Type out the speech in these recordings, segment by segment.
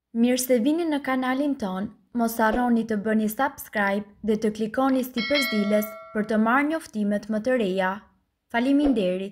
Mirë se vini në kanalin ton, mos harroni të bëni subscribe dhe të klikoni si përzdiles për të marrë njoftimet më të reja. Faleminderit!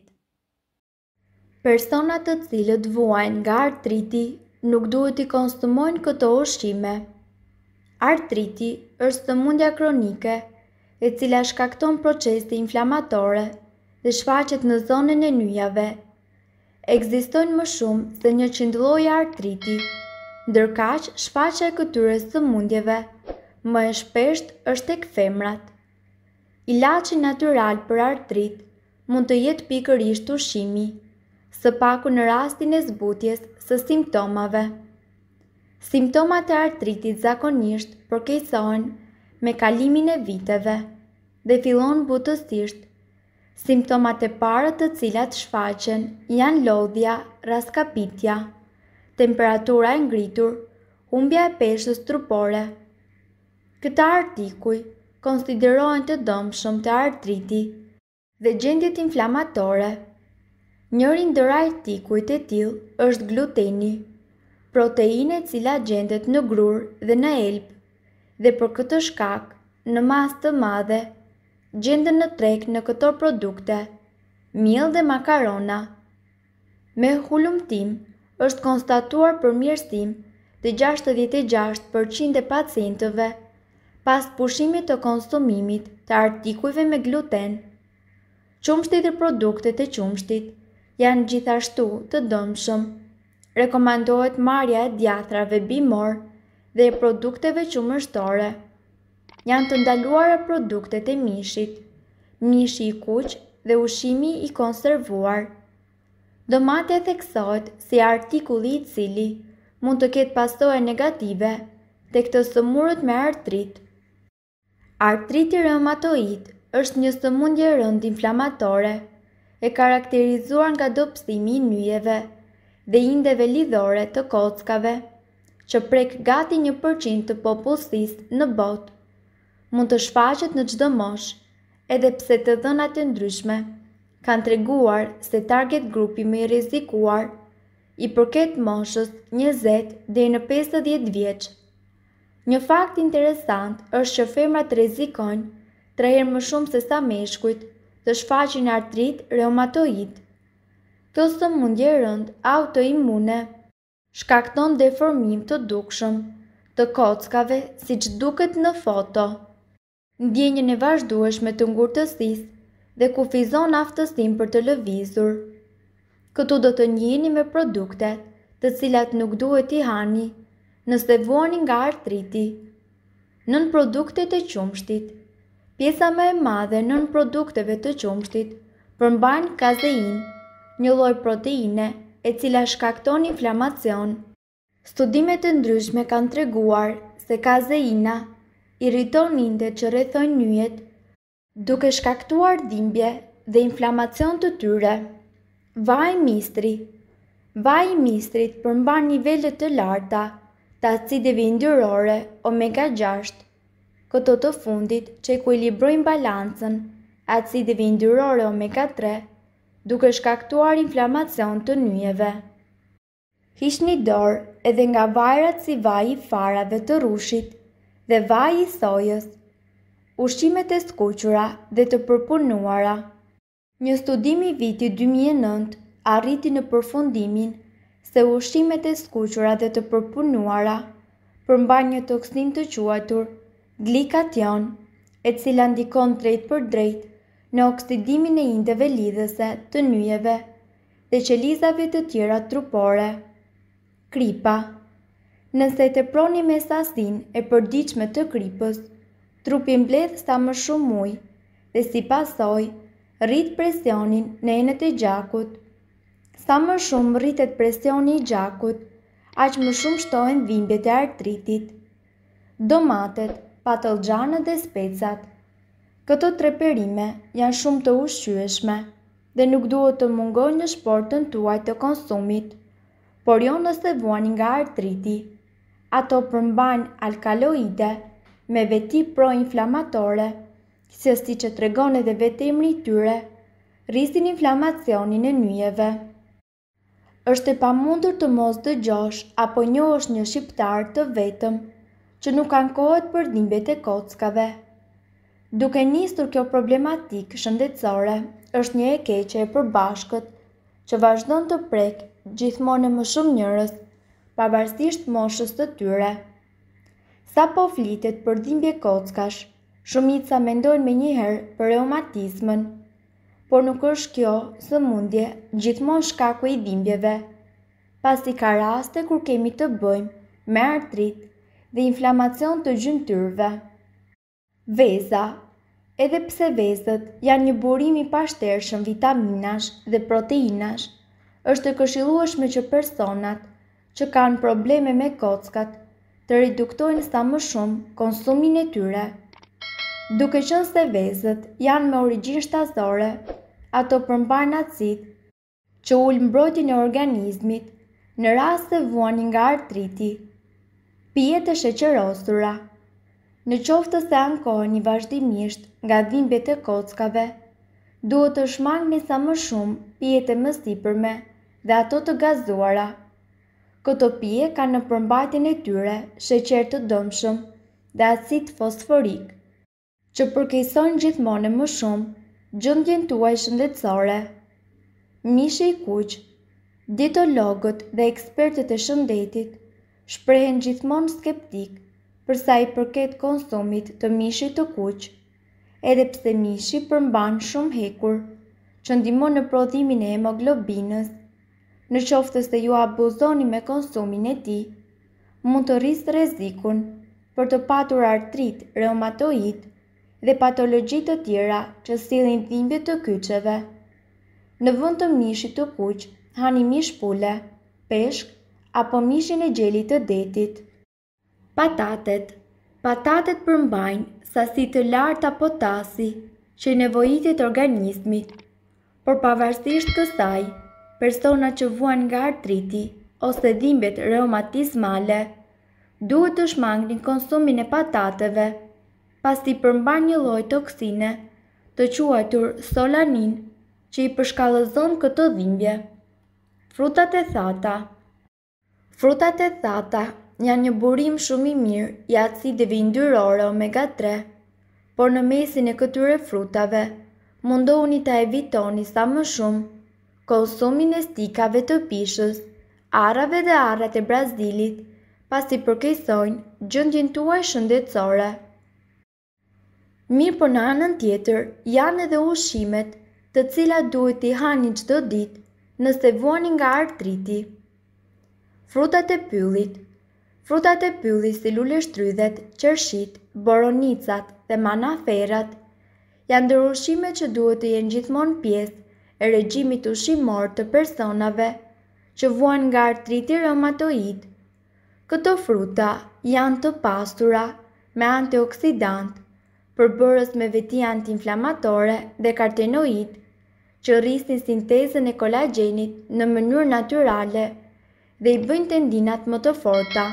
Personat të cilët vuajnë nga artriti nuk duhet i konsumojnë këto ushqime. Artriti është sëmundja kronike e cila shkakton procese inflamatore dhe shfaqet në zonën e nyjave. Ekzistojnë më shumë se 100 lloje artriti, ndërkaq shfaqja e këtyre sëmundjeve më e shpesht është tek femrat. Ilaçi natyral për artrit mund të jetë pikërisht ushqimi, së paku në rastin e zbutjes së simptomave. Simptomat e artritit zakonisht përkeqësohen me kalimin e viteve dhe fillon butësisht. Simptomat e para të cilat shfaqen janë lodhja, raskapitja, temperatura e ngritur, humbja e peshës trupore. Këta artikuj konsiderohen të dëmshëm te artriti dhe gjendjet inflamatore. Njëri ndër artikujt e tillë është gluteni, proteine e cila gjendet në grur dhe në elb, dhe për këtë shkak, në masë të madhe, gjenden në treg në këto produkte, miell dhe makarona. Me hulumtim, është konstatuar përmirësim të 66% e pacientëve pas pushimit të konsumimit të artikujve me gluten. Qumshtit dhe produktet e qumshtit janë gjithashtu të dëmshëm. Rekomandohet marrja e djathtrave bimor dhe e produkteve qumështore. Janë të ndaluara produktet e mishit, mishi i kuq dhe ushqimi i konservuar. Domate theksohet si artikulli i cili mund të ketë pasojë negative tek të sëmurët me artrit. Artriti reumatoid është një sëmundje e rëndë inflamatore, e karakterizuar nga dobësimi i nyjeve dhe indeve lidhore të kockave, që prek gati 1% të popullsisë në botë. Mund të shfaqet në çdo moshë, edhe pse të dhënat e ndryshme kanë treguar se target grupi më i rrezikuar i përket moshës 20 deri në 50 vjeç. Një fakt interesant është që femrat rrezikojnë 3 herë më shumë se sa meshkujt të shfaqin artrit reumatoid. Kjo sëmundje e rëndë autoimune shkakton deformim të dukshëm të kockave siç duket në foto, ndjenjen e vazhdueshme të ngurtësisë dhe kufizon aftësinë për të lëvizur. Këtu do të njiheni me produktet të cilat nuk duhet i hani nëse vuani nga artriti. Nën produktet e qumshtit. Pjesa më e madhe nën produkteve të qumshtit përmbajnë kazein, një lloj proteine e cila shkakton inflamacion. Studime të ndryshme kanë treguar se kazeina irriton indet që rrethojnë nyjet, duke shkaktuar dhimbje dhe inflamacion të tyre. Vaj mistri. Vaji i mistrit përmban nivele të larta të acideve yndyrore omega 6. Këto të fundit që ekuilibrojnë balancën acideve yndyrore omega 3, duke shkaktuar inflamacion të nyjeve. Hiqni dorë edhe nga vajrat si vaji i farave të rrushit dhe vaji i sojës, ushqimet e skuqura dhe të përpunuara. Një studim i vitit 2009 arriti në përfundimin se ushqimet e skuqura dhe të përpunuara përmbajnë një toksinë të quajtur glikation, e cila ndikon drejt për drejt në oksidimin e indeve lidhëse të nyjeve dhe qelizave të tjera trupore. Kripa. Nëse teproni me sasinë e përditshme të kripës, trupi mbledh sa më shumë ujë dhe si pasojë rrit presionin në enët e gjakut. Sa më shumë rritet presioni i gjakut, aq më shumë shtohen dhimbjet e artritit. Domatet, patlıxhanët dhe specat. Këto 3 perime janë shumë të ushqyeshme dhe nuk duhet të mungojnë në shportën tuaj të konsumit, por jo nëse vuani nga artriti. Ato përmbajnë alkaloide me veti proinflamatore, siç e tregon edhe vetemri i tyre, rrisin inflamacionin e nyjeve. Është e pamundur të mos dëgjosh apo njohësh një shqiptar të vetëm që nuk ankohet për dhimbjet e kockave. Duke nisur kjo problematikë shëndetësore, është një e keqe e përbashkët që vazhdon të prek gjithmonë më shumë njerëz, pavarësisht moshës të tyre. Sa po flitet për dhimbje kockash, shumica mendojnë menjëherë për reumatizmën, por nuk është kjo sëmundje gjithmonë shkaku i dhimbjeve, pasi ka raste kur kemi të bëjmë me artrit dhe inflamacion të gjymtyrëve. Veza. Edhe pse vezët janë një burim i pashtershëm vitaminash dhe proteinash, është e këshillueshme që personat që kanë probleme me kockat të reduktojnë sa më shumë konsumin e tyre. Duke qenë se vezët janë me origjinë shtazore, ato përmbajnë acid që ul mbrojtjen e organizmit në rast se vuani nga artriti. Pijet e sheqerosura. Në qoftë se ankoheni vazhdimisht nga dhimbjet e kockave, duhet të shmangni sa më shumë pijet e mësipërme dhe ato të gazuara. Këto pije kanë në përmbajtjen e tyre sheqer të dëmshëm dhe acid fosforik, që përkeqësojnë gjithmonë më shumë gjendjen tuaj shëndetësore. Mishi i kuq. Dietologët dhe ekspertët e shëndetit shprehen gjithmonë skeptik për sa i përket konsumit të mishit të kuq, edhe pse mishi përmban shumë hekur që ndihmon në prodhimin e hemoglobinës. Në qoftë se ju abuzoni me konsumin e tij, mund të rrisë rrezikun për të patur artrit reumatoid dhe patologji të tjera që sillin dhimbje të kyçeve. Në vend të mishit të kuq, hani mish pule, peshk apo mishin e gjelit të detit. Patatet. Patatet përmbajnë sasi të larta potasi që i nevojitet organizmit, por pavarësisht kësaj, personat që vuajnë nga artriti ose dhimbjet reumatizmale duhet të shmangnin konsumin e patateve, pasi përmbajnë një lloj toksine të quajtur solanin që i përshkallëzon këtë dhimbje. Frutat e thata. Frutat e thata janë një burim shumë i mirë i acideve yndyrore omega 3, por në mesin e këtyre frutave mundohuni ta evitoni sa më shumë konsumin e stikave të pishës, arrave dhe arrat e Brazilit, pasi përkeqësojnë gjendjen tuaj shëndetësore. Mirë, por në anën tjetër janë edhe ushqimet të cilat duhet i hani çdo ditë nëse vuani nga artriti. Frutat e pyllit. Frutat e pyllit si luleshtrydhet, qershit, boronicat dhe manaferat janë ndër ushqimet që duhet të jenë gjithmonë pjesë e regjimit ushqimor të personave që vuajnë nga artriti reumatoid. Këto fruta janë të pastura me antioksidant, përbërës me veti antiinflamatore dhe karotenoid, që rrisin sintezën e kolagjenit në mënyrë natyrale dhe i bëjnë tendinat më të forta.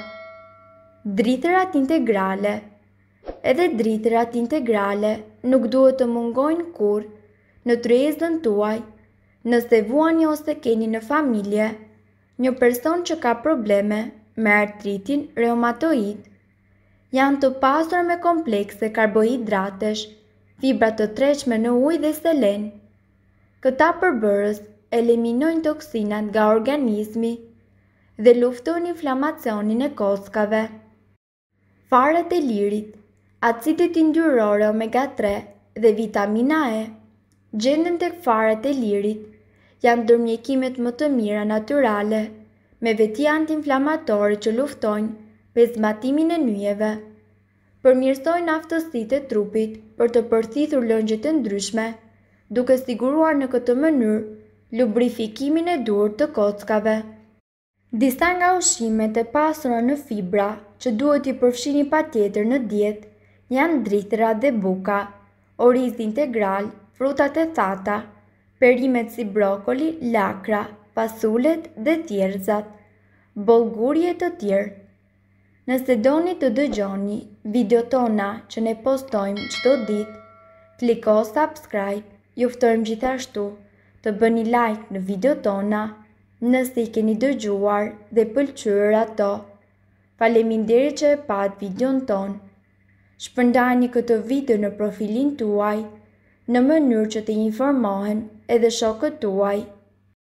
Drithërat integrale. Edhe drithërat integrale nuk duhet të mungojnë kurrë në tryezën tuaj nëse vuani ose keni në familje një person që ka probleme me artritin reumatoid. Janë të pasura me komplekse karbohidratesh, fibra të tërshme në ujë dhe selen. Këta përbërës eliminojnë toksinat nga organizmi dhe luftojnë inflamacionin e kockave. Faret e lirit. Acidet yndyrore omega 3 dhe vitamina E gjenden tek faret e lirit, janë ndër mjekimet më të mira natyrale me veti antiinflamatore që luftojnë pezmatimin e nyjeve, përmirësojnë aftësitë e trupit për të përthithur lëngjet e ndryshme, duke siguruar në këtë mënyrë lubrifikimin e duhur të kockave. Disa nga ushqimet e pasura në fibra që duhet i përfshini patjetër në dietë janë drithërat dhe buka, orizi integral, frutat e thata, perimet si brokoli, lakra, fasulet dhe thjerrzat, bollguri e të tjerë. Nëse doni të dëgjoni video tona që ne postojmë çdo ditë, kliko subscribe. Ju ftojmë gjithashtu të bëni like në video tona nëse i keni dëgjuar dhe pëlqyer ato. Faleminderit që e pat videon ton. Shpërndani këtë video në profilin tuaj në mënyrë që të informohen edhe shokët tuaj